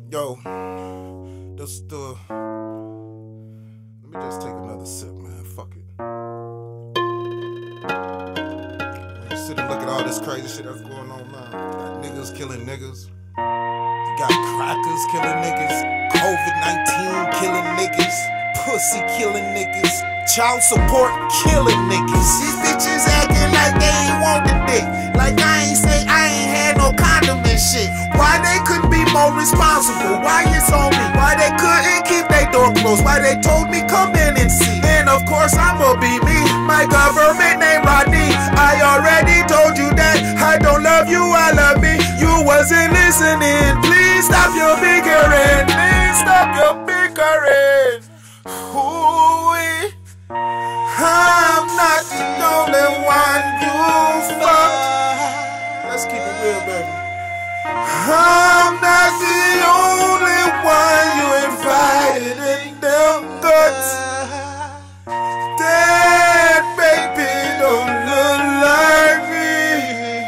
Yo, this the. Let me just take another sip, man. Fuck it. When you sit and look at all this crazy shit that's going on now, you got niggas killing niggas. You got crackers killing niggas. COVID-19 killing niggas. Pussy killing niggas. Child support killing niggas. These bitches acting like they ain't want the dick. Like I ain't say I ain't had no condom and shit. Why they couldn't be more responsible? Why it's on me? Why they couldn't keep their door closed? Why they told me come in and see? And of course I'ma be me. My government name Rodney. I already told you that I don't love you, I love me. You wasn't listening. Please stop your bickering. Please stop your bickering. Ooh-wee. I'm not the only one you fuck. Let's keep it real, baby. I'm not the only one you invited in them guts. That baby don't look like me.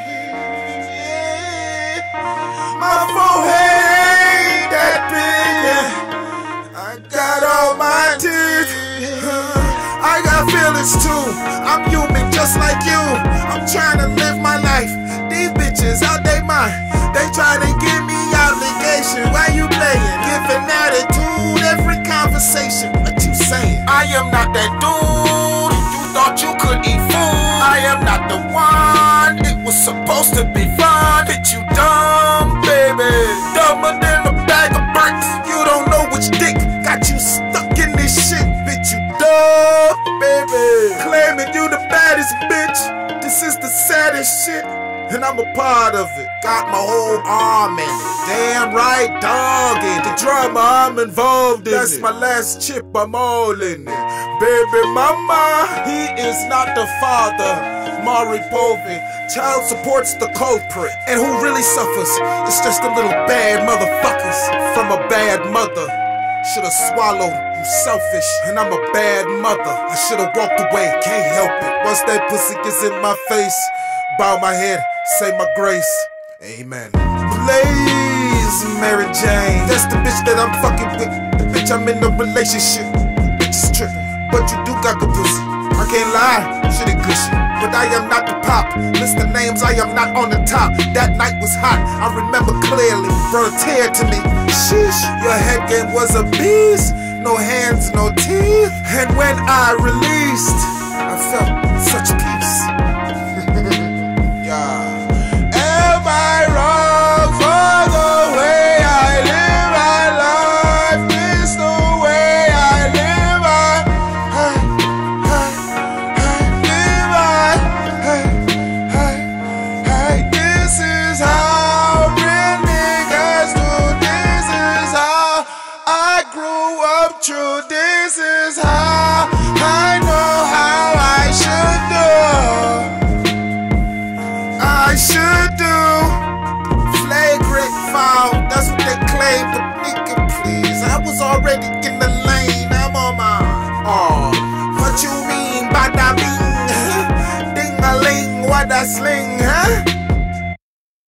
My forehead ain't that big. I got all my teeth. I got feelings too. I'm human just like you. I'm trying to live my life. These bitches out they mind. They trying to give me obligation. Why you playing? Giving attitude every conversation. What you saying? I am not that dude. You thought you could eat food. I am not the one. It was supposed to be fun. Bitch, you dumb, baby. Dumber than a bag of bricks. You don't know which dick got you stuck in this shit. Bitch, you dumb, baby. Claiming you the baddest bitch. This is the saddest shit. And I'm a part of it. Got my whole arm in it. Damn right, dog in the drama I'm involved in. That's my last chip, I'm all in it. Baby mama, he is not the father. Mari Povey, child support's the culprit. And who really suffers? It's just the little bad motherfuckers from a bad mother. Should've swallowed, you selfish, and I'm a bad mother. I should've walked away, can't help it. Once that pussy gets in my face, bow my head, say my grace, amen. Blaze, Mary Jane, that's the bitch that I'm fucking with. The bitch I'm in a relationship, bitch is tripping, but you do got good pussy. I can't lie, shit is cushy, but I am not the pop. List the names, I am not on the top. That night was hot, I remember clearly, brought a tear to me. Sheesh, your head game was a beast. No hands, no teeth. And when I released, I felt such peace.